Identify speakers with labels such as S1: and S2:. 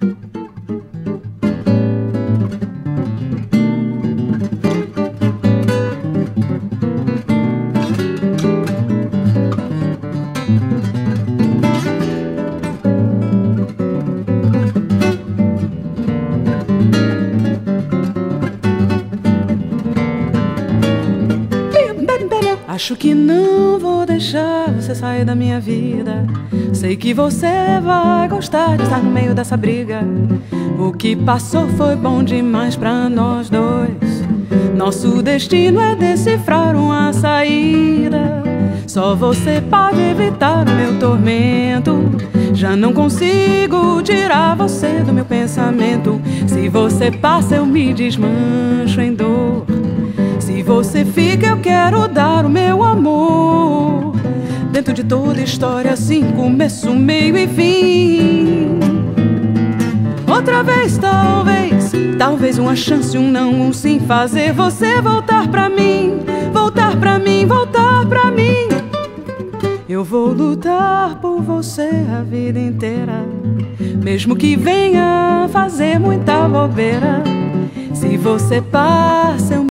S1: Acho que não vou deixar você sair da minha vida. Sei que você vai gostar de estar no meio dessa briga. O que passou foi bom demais pra nós dois. Nosso destino é decifrar uma saída. Só você pode evitar o meu tormento. Já não consigo tirar você do meu pensamento. Se você passa eu me desmancho em dor. Se você fica eu quero dar o meu amor. Dentro de toda história assim, começo, meio e fim. Outra vez talvez, talvez uma chance, um não, um sim. Fazer você voltar pra mim, voltar pra mim, voltar pra mim. Eu vou lutar por você a vida inteira, mesmo que venha fazer muita bobeira. Se você passa eu